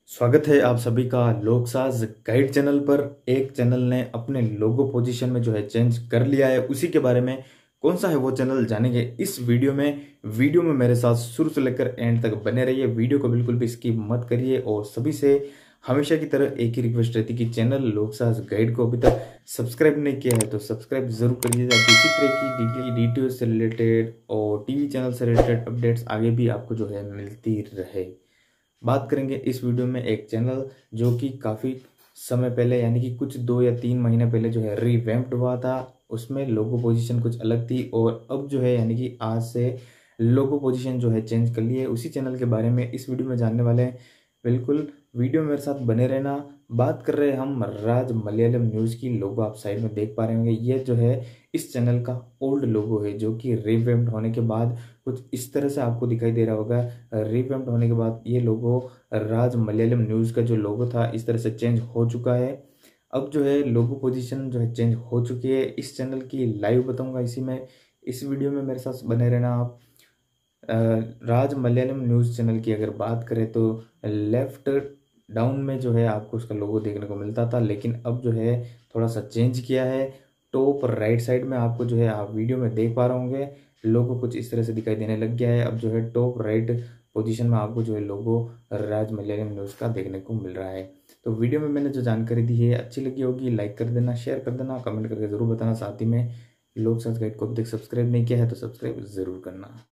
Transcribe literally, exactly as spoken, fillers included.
स्वागत है आप सभी का लोकसाज गाइड चैनल पर। एक चैनल ने अपने लोगो पोजीशन में जो है चेंज कर लिया है, उसी के बारे में कौन सा है वो चैनल जानेंगे इस वीडियो में। वीडियो में मेरे साथ शुरू से लेकर एंड तक बने रहिए, वीडियो को बिल्कुल भी स्किप मत करिए। और सभी से हमेशा की तरह एक ही रिक्वेस्ट रहती कि चैनल लोकसाज गाइड को अभी तक सब्सक्राइब नहीं किया है तो सब्सक्राइब जरूर करिए, ताकि इसी तरह की वीडियो से रिलेटेड और टीवी चैनल से रिलेटेड अपडेट्स आगे भी आपको जो है मिलती रहे। बात करेंगे इस वीडियो में एक चैनल जो कि काफ़ी समय पहले यानी कि कुछ दो या तीन महीने पहले जो है रीवैम्प्ड हुआ था। उसमें लोगो पोजीशन कुछ अलग थी और अब जो है यानी कि आज से लोगो पोजीशन जो है चेंज कर ली है। उसी चैनल के बारे में इस वीडियो में जानने वाले हैं, बिल्कुल वीडियो मेरे साथ बने रहना। बात कर रहे हैं हम राज मलयालम न्यूज़ की। लोगो आप साइड में देख पा रहे होंगे, ये जो है इस चैनल का ओल्ड लोगो है जो कि रिवैम्प्ड होने के बाद कुछ इस तरह से आपको दिखाई दे रहा होगा। रिवैम्प्ड होने के बाद ये लोगो राज मलयालम न्यूज़ का जो लोगो था इस तरह से चेंज हो चुका है। अब जो है लोगो पोजीशन जो है चेंज हो चुकी है। इस चैनल की लाइव बताऊंगा इसी में, इस वीडियो में मेरे साथ बने रहना आप। अ, राज मलयालम न्यूज़ चैनल की अगर बात करें तो लेफ्ट डाउन में जो है आपको उसका लोगो देखने को मिलता था, लेकिन अब जो है थोड़ा सा चेंज किया है। टॉप राइट साइड में आपको जो है आप वीडियो में देख पा रहे होंगे, लोगो कुछ इस तरह से दिखाई देने लग गया है। अब जो है टॉप राइट पोजीशन में आपको जो है लोगो राज मलयालम न्यूज़ का देखने को मिल रहा है। तो वीडियो में मैंने जो जानकारी दी है अच्छी लगी होगी, लाइक कर देना, शेयर कर देना, कमेंट करके ज़रूर बताना। साथ ही में लोग सच गाइड को अभी तक सब्सक्राइब नहीं किया है तो सब्सक्राइब ज़रूर करना।